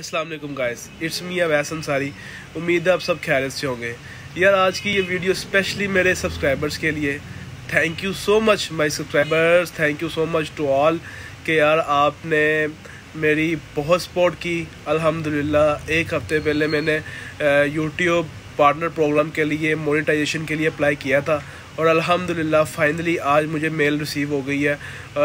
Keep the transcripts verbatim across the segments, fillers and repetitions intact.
अस्सलाम वालेकुम guys, it's me Awais Ansari. उम्मीद है आप सब खैरियत से होंगे। यार आज की ये वीडियो स्पेशली मेरे सब्सक्राइबर्स के लिए। Thank you so much my subscribers, thank you so much to all कि यार आपने मेरी बहुत सपोर्ट की। अल्हम्दुलिल्लाह एक हफ़्ते पहले मैंने यूट्यूब पार्टनर प्रोग्राम के लिए मोनेटाइजेशन के लिए अप्लाई किया था और अल्हम्दुलिल्लाह फाइनली आज मुझे मेल रिसीव हो गई है।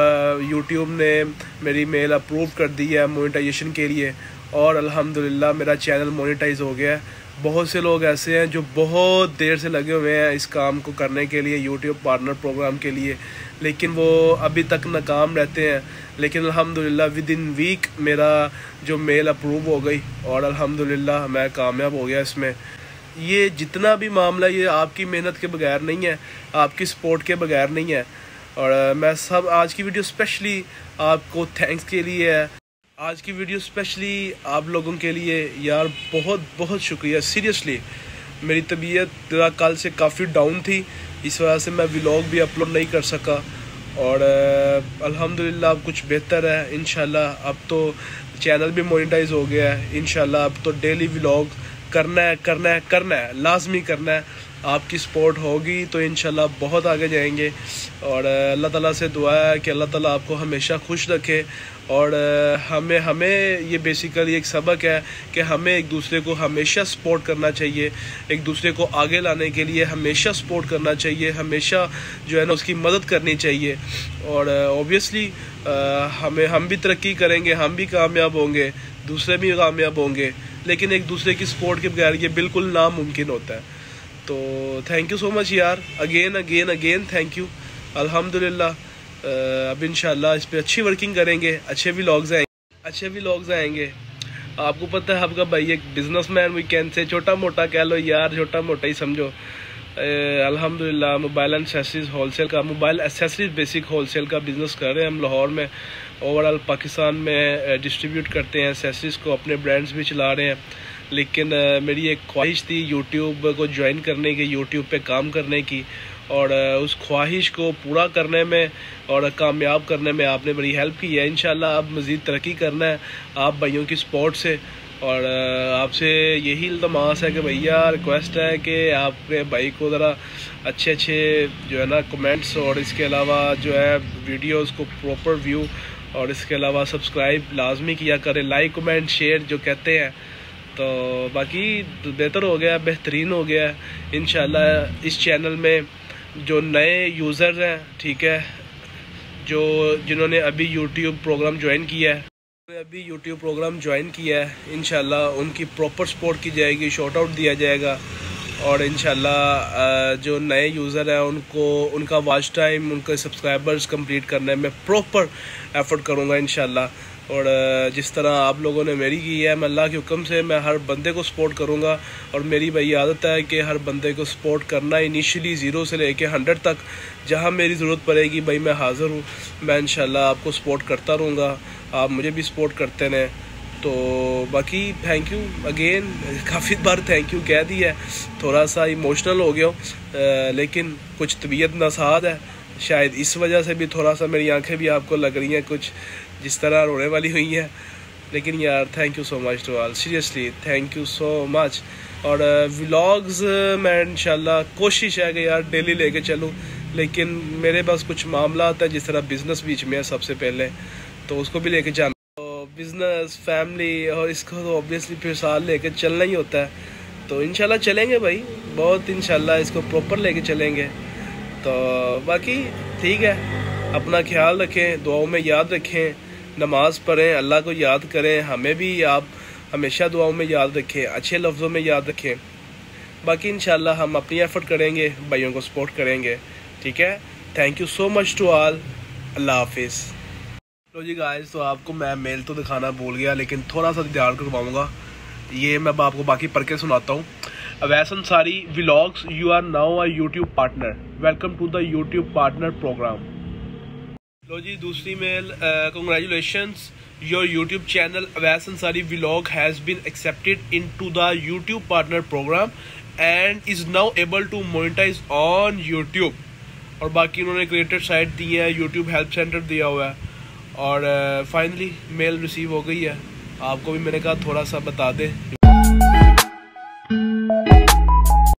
यूट्यूब ने मेरी मेल अप्रूव कर दी है मोनेटाइजेशन के लिए और अल्हम्दुलिल्लाह मेरा चैनल मोनेटाइज हो गया है। बहुत से लोग ऐसे हैं जो बहुत देर से लगे हुए हैं इस काम को करने के लिए, यूट्यूब पार्टनर प्रोग्राम के लिए, लेकिन वो अभी तक नाकाम रहते हैं। लेकिन अल्हम्दुलिल्लाह विद इन वीक मेरा जो मेल अप्रूव हो गई और अल्हम्दुलिल्लाह मैं कामयाब हो गया इसमें। ये जितना भी मामला ये आपकी मेहनत के बगैर नहीं है, आपकी सपोर्ट के बगैर नहीं है। और मैं सब आज की वीडियो स्पेशली आपको थैंक्स के लिए है। आज की वीडियो स्पेशली आप लोगों के लिए। यार बहुत बहुत शुक्रिया, सीरियसली मेरी तबीयत जरा कल से काफ़ी डाउन थी, इस वजह से मैं व्लॉग भी अपलोड नहीं कर सका और अल्हम्दुलिल्लाह अब कुछ बेहतर है। इंशाल्लाह अब तो चैनल भी मोनेटाइज हो गया है। इंशाल्लाह अब तो डेली व्लॉग करना है करना है करना है लाजमी करना है। आपकी सपोर्ट होगी तो इंशाल्लाह बहुत आगे जाएंगे और अल्लाह ताला से दुआ है कि अल्लाह ताला आपको हमेशा खुश रखे। और हमें हमें ये बेसिकली एक सबक है कि हमें एक दूसरे को हमेशा सपोर्ट करना चाहिए, एक दूसरे को आगे लाने के लिए हमेशा सपोर्ट करना चाहिए, हमेशा जो है ना उसकी मदद करनी चाहिए। और ऑब्वियसली हमें हम भी तरक्की करेंगे, हम भी कामयाब होंगे, दूसरे भी कामयाब होंगे, लेकिन एक दूसरे की सपोर्ट के बगैर ये बिल्कुल नामुमकिन होता है। तो थैंक यू सो मच यार, again again again thank you. अल्हम्दुलिल्लाह अब इंशाल्लाह इस पे अच्छी वर्किंग करेंगे, अच्छे व्लॉग्स आएंगे अच्छे व्लॉग्स आएंगे। आपको पता है आपका भाई एक बिजनेसमैन वीकेंड से छोटा मोटा कह लो यार, छोटा मोटा ही समझो। अल्हम्दुलिल्लाह मोबाइल एंड एक्सेसरीज होलसेल का, मोबाइल एक्सेसरीज बेसिक होलसेल का बिज़नेस कर रहे हैं हम लाहौर में। ओवरऑल पाकिस्तान में डिस्ट्रीब्यूट करते हैं एक्सेसरीज़ को, अपने ब्रांड्स भी चला रहे हैं। लेकिन मेरी एक ख्वाहिश थी यूट्यूब को ज्वाइन करने की, यूट्यूब पे काम करने की, और उस ख्वाहिश को पूरा करने में और कामयाब करने में आपने बड़ी हेल्प की है। इंशाल्लाह अब मज़ीद तरक्की करना है आप भाइयों की सपोर्ट से। और आपसे यही इल्तमास है कि भैया रिक्वेस्ट है कि आपके भाई को ज़रा अच्छे अच्छे जो है ना कमेंट्स और इसके अलावा जो है वीडियोस को प्रॉपर व्यू और इसके अलावा सब्सक्राइब लाजमी किया करें, लाइक कमेंट शेयर जो कहते हैं। तो बाकी बेहतर हो गया, बेहतरीन हो गया। इंशाल्लाह इस चैनल में जो नए यूज़र्स हैं, ठीक है, जो जिन्होंने अभी यूट्यूब प्रोग्राम ज्वाइन किया है अभी यूट्यूब प्रोग्राम ज्वाइन किया है इंशाल्लाह उनकी प्रॉपर सपोर्ट की जाएगी, शॉर्ट आउट दिया जाएगा। और इंशाल्लाह जो नए यूज़र हैं उनको उनका वॉच टाइम, उनके सब्सक्राइबर्स कंप्लीट करने में प्रॉपर एफर्ट करूँगा इंशाल्लाह। और जिस तरह आप लोगों ने मेरी की है, मैं अल्लाह के हुक्म से मैं हर बंदे को सपोर्ट करूँगा। और मेरी भाई आदत है कि हर बंदे को सपोर्ट करना, इनिशियली ज़ीरो से लेके हंड्रेड तक जहाँ मेरी ज़रूरत पड़ेगी भाई मैं हाज़िर हूँ। मैं इंशाल्लाह आपको सपोर्ट करता रहूँगा, आप मुझे भी सपोर्ट करते रहें। तो बाकी थैंक यू अगेन, काफ़ी बार थैंक यू कह दिया है, थोड़ा सा इमोशनल हो गया हूँ, लेकिन कुछ तबीयत नासाज है, शायद इस वजह से भी थोड़ा सा मेरी आंखें भी आपको लग रही हैं कुछ जिस तरह रोने वाली हुई हैं। लेकिन यार thank you so much to all, seriously thank you so much. और व्लॉग्स मैं इंशाल्लाह कोशिश है कि यार डेली लेके चलूँ, लेकिन मेरे पास कुछ मामला आता है जिस तरह बिज़नेस बीच में है सबसे पहले, तो उसको भी लेके जाना, तो बिज़नेस फैमिली और इसको तो ऑब्वियसली फिर साल लेके चलना ही होता है। तो इंशाल्लाह चलेंगे भाई, बहुत इंशाल्लाह इसको प्रॉपर लेके चलेंगे। तो बाकी ठीक है, अपना ख्याल रखें, दुआओं में याद रखें, नमाज़ पढ़ें, अल्लाह को याद करें, हमें भी आप हमेशा दुआओं में याद रखें, अच्छे लफ्ज़ों में याद रखें। बाकी इंशाल्लाह हम अपनी एफ़र्ट करेंगे, भाइयों को सपोर्ट करेंगे, ठीक है। Thank you so much to all, अल्लाह हाफिज़। लो जी गाइस, तो आपको मैं मेल तो दिखाना भूल गया, लेकिन थोड़ा सा ध्यान करवाऊँगा। ये मैं आपको बाकी पढ़ के सुनाता हूँ। Awais Ansari vlogs, you are now a YouTube partner, welcome to the YouTube partner program. लो जी दूसरी मेल, congratulations, your YouTube channel Awais Ansari vlog has been accepted into the YouTube partner program and is now able to monetize on YouTube. और बाकी उन्होंने creator site दी है, YouTube help centre दिया हुआ है। और फाइनली मेल रिसीव हो गई है। आपको भी मैंने कहा थोड़ा सा बता दें